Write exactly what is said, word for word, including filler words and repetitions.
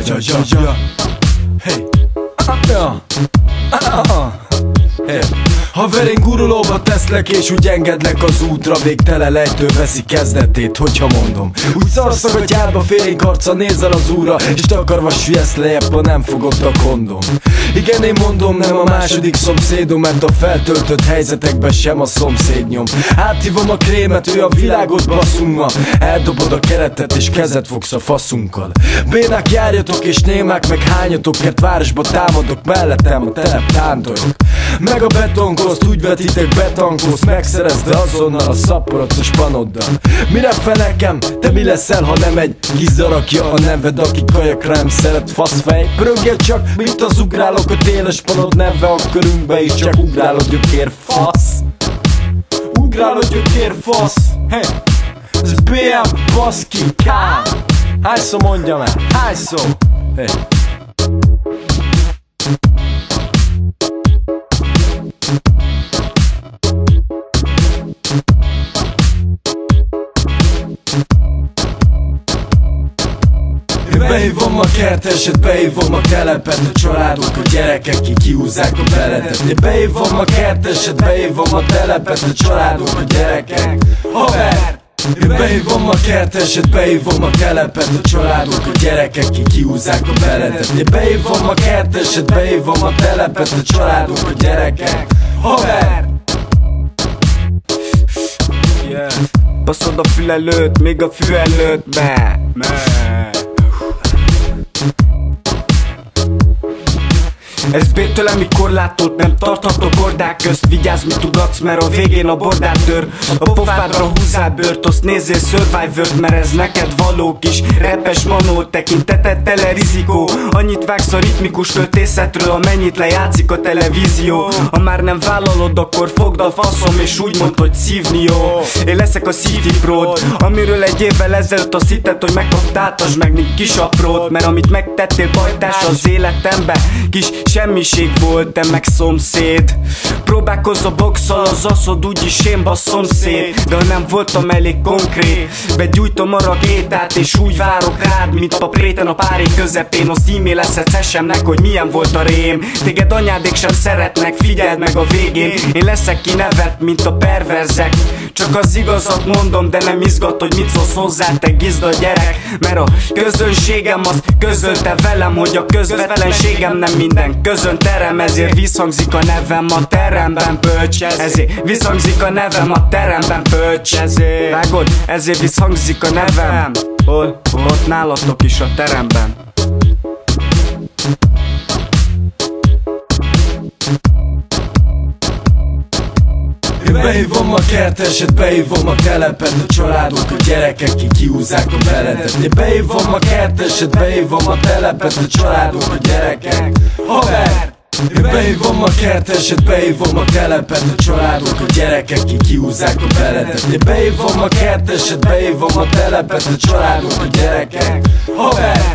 ja, ja, ja. Hey. Ja. Hey. Haver, én gurulóba teszlek és úgy engedlek az útra, végtelen lejtő veszi kezdetét, hogyha mondom. Úgy szarszak a gyárba, félénk arca nézel az úra, és takarva süllyedsz lejjebb, ha nem fogott a kondom. Igen, én mondom, nem a második szomszédom, mert a feltöltött helyzetekben sem a szomszéd nyom. Áthívom a krémet, ő a világot basszunk ma. Eldobod a keretet és kezet fogsz a faszunkkal. Bénák, járjatok és némák meg hányatok, mert városba támadok, mellettem a telep tántolok. Meg a betonkoszt, úgy vetitek betankoszt, megszerezd azonnal a szaporatos panoddal. Mire fenekem, te mi leszel, ha nem egy kizarakja a neved, aki kajakra nem szeret, faszfej. Pörögjél csak, mint az ugrálok a téles panod neve, a körünkbe is csak ugrálod gyökér, fasz. Ugrálod gyökér, fasz. Hey, ez bé em, baszki, K. Hányszor mondjam el, hányszor? Hey. Behívom a kerteset, behívom a telepet, a családok, a gyerekek, ki kihúzzák a beledet. Én behívom a kerteset, behívom a telepet, a családok, a gyerekek. Haver! Én behívom a kerteset, behívom a telepet, a családok, a gyerekek, ki kihúzzák a beledet. Én behívom a kerteset, behívom a telepet, a családok, a gyerekek. Haver! Yeah. Baszod a fül előtt, még a fű előtt, be, me. Ez B-től, amikor látod, nem tartható bordák közt. Vigyázz, mit tudatsz, mert a végén a bordát tör. A pofádra húzzál bőrt, azt nézzél Survivor-t, mert ez neked való kis repes manó. Tekinteted tele rizikó, annyit vágsz a ritmikus költészetről, amennyit lejátszik a televízió. Ha már nem vállalod, akkor fogd a faszom, és úgy mondd, hogy szívni jó. Én leszek a City Prod, amiről egy évvel ezelőtt azt hitted, hogy megkaptáltasd meg, mint kis aprót. Mert amit megtettél bajtás az életembe, kis semmiség volt, te meg szomszéd. Próbálkozz a boxol, az aszod, úgyis én basszom szét. De ha nem voltam elég konkrét, begyújtom a rakétát, és úgy várok rád, mint a préten a párék közepén. Az e-mail eszed szesemnek, hogy milyen volt a rém. Téged anyádék sem szeretnek, figyeld meg a végén. Én leszek ki nevet, mint a perverzek. Csak az igazat mondom, de nem izgat, hogy mit szólsz hozzá, te gizda gyerek. Mert a közönségem azt közölte velem, hogy a közvetlenségem nem minden közön terem. Ezért visszhangzik a nevem a teremben, pöcs. Ezért visszhangzik a nevem a teremben, pöcs. Ezért vágod, ezért visszhangzik a nevem. Hol? Ott nálatok is a teremben. Behívom a kerteset, behívom a telepet, a családok, a gyerekek, ki kihúzzák a beledet. Én behívom a kerteset, behívom a telepet, a családok, a gyerekek. Haver! Én behívom a kerteset, behívom a telepet, a családok, a gyerekek, ki kihúzzák a beledet. Én behívom a kerteset, behívom a telepet, a családok, a gyerekek. Haver!